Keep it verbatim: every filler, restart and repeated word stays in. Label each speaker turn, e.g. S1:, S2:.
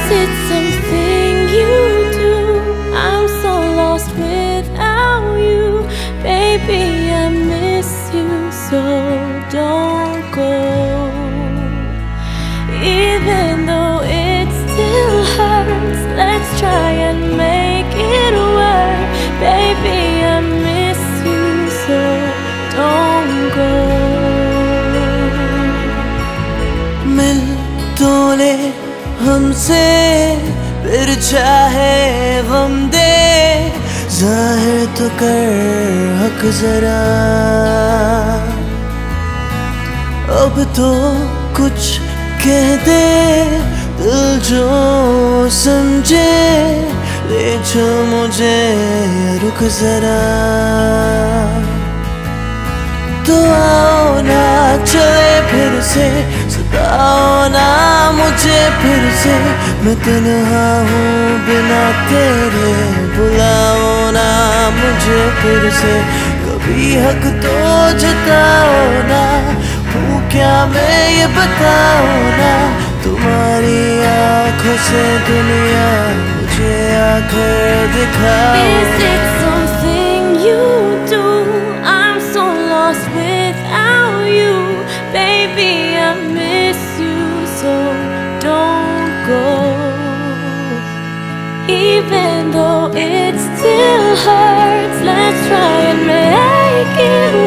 S1: it something you do? I'm so lost without you. Baby, I miss you, so don't go. Even though it still hurts, let's try and make it work. Baby, I miss you, so don't go.
S2: मिल तो ले हमसे, फिर चाहे गम दे, ज़ाहिर तो कर हक जरा। अब तो कुछ कह दे, दिल जो समझे, ले चल मुझे रुक जरा। तो आओ ना चले फिर से, सताओ ना मुझे फिर से, मैं तन्हा हूँ बिना तेरे, बुलाओ ना मुझे फिर से, कभी हक तो जताओ ना, हूँ क्या मैं ये बताओ ना, तुम्हारी आँखों से दुनिया मुझे आकर दिखाओ।
S1: Is it something you do? I'm so lost without you. Baby, I miss you, so don't go. Even though it still hurts, let's try and make it